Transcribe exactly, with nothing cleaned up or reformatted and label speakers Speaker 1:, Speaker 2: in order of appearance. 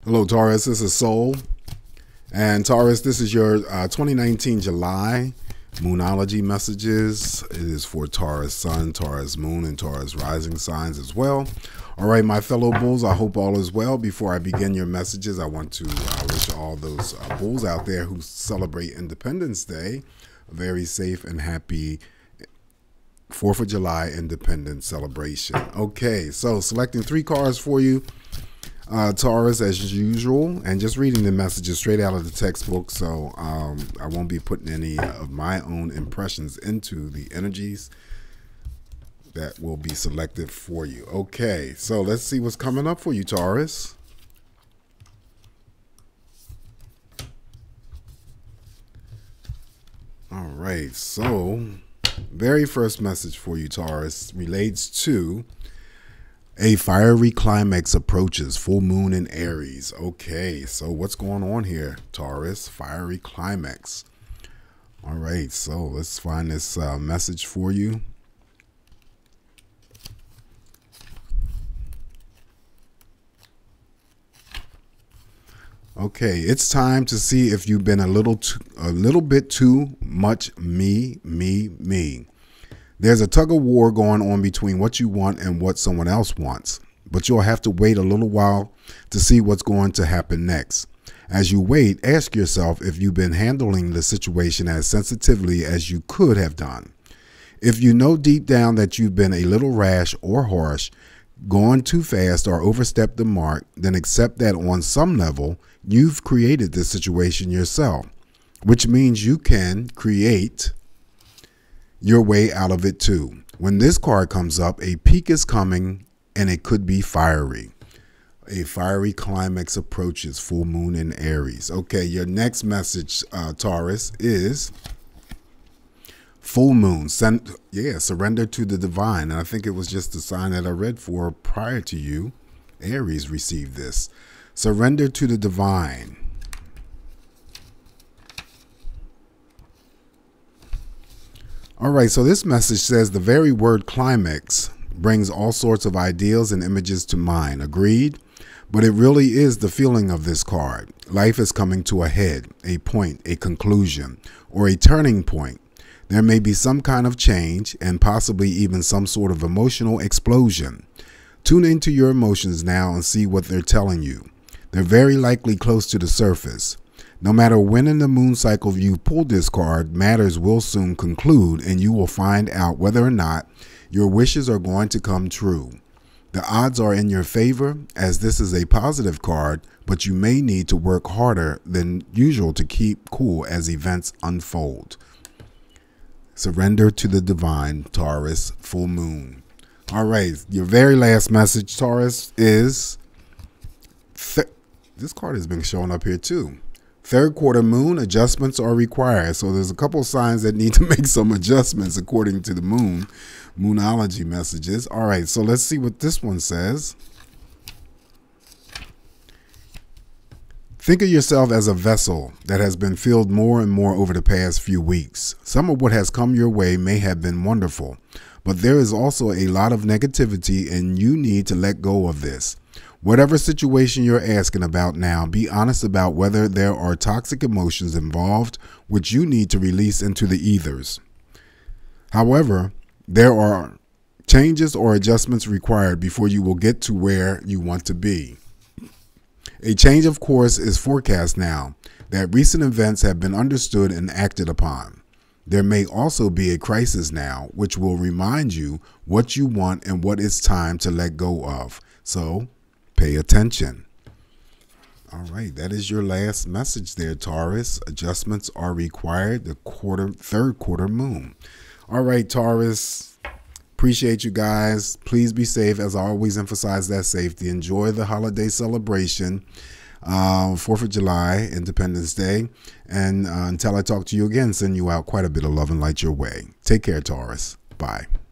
Speaker 1: Hello, Taurus. This is Soul. And Taurus, this is your uh, twenty nineteen July Moonology messages. It is for Taurus Sun, Taurus Moon, and Taurus Rising signs as well. All right, my fellow bulls, I hope all is well. Before I begin your messages, I want to uh, wish all those uh, bulls out there who celebrate Independence Day a very safe and happy fourth of July Independence celebration. Okay, so selecting three cards for you. Uh, Taurus, as usual, and just reading the messages straight out of the textbook, so um, I won't be putting any of my own impressions into the energies that will be selected for you. Okay, so let's see what's coming up for you, Taurus. All right, so very first message for you, Taurus, relates to a fiery climax approaches, full moon in Aries. Okay, so what's going on here, Taurus? Fiery climax. All right, so let's find this uh, message for you. Okay, it's time to see if you've been a little too, a little bit too much me, me, me. There's a tug of war going on between what you want and what someone else wants, but you'll have to wait a little while to see what's going to happen next. As you wait, ask yourself if you've been handling the situation as sensitively as you could have done. If you know deep down that you've been a little rash or harsh, gone too fast or overstepped the mark, then accept that on some level, you've created this situation yourself, which means you can create your way out of it too. When this card comes up, a peak is coming and it could be fiery. A fiery climax approaches, full moon in Aries. Okay, your next message, uh, Taurus, is full moon. Send, yeah, surrender to the divine. And I think it was just the sign that I read for prior to you. Aries received this. Surrender to the divine. All right, so this message says the very word climax brings all sorts of ideals and images to mind. Agreed? But it really is the feeling of this card. Life is coming to a head, a point, a conclusion, or a turning point. There may be some kind of change and possibly even some sort of emotional explosion. Tune into your emotions now and see what they're telling you. They're very likely close to the surface. No matter when in the moon cycle you pull this card, matters will soon conclude and you will find out whether or not your wishes are going to come true. The odds are in your favor as this is a positive card, but you may need to work harder than usual to keep cool as events unfold. Surrender to the divine, Taurus, full moon. All right, your very last message, Taurus, is this card has been showing up here too. Third quarter moon, adjustments are required. So there's a couple signs that need to make some adjustments according to the moon, moonology messages. All right, so let's see what this one says. Think of yourself as a vessel that has been filled more and more over the past few weeks. Some of what has come your way may have been wonderful, but there is also a lot of negativity and you need to let go of this. Whatever situation you're asking about now, be honest about whether there are toxic emotions involved which you need to release into the ethers. However, there are changes or adjustments required before you will get to where you want to be. A change of course is forecast now that recent events have been understood and acted upon. There may also be a crisis now which will remind you what you want and what it's time to let go of. So pay attention. All right, that is your last message there, Taurus. Adjustments are required. The quarter, third quarter moon. All right, Taurus. Appreciate you guys. Please be safe. As I always emphasize that safety. Enjoy the holiday celebration. Uh, fourth of July, Independence Day. And uh, until I talk to you again, send you out quite a bit of love and light your way. Take care, Taurus. Bye.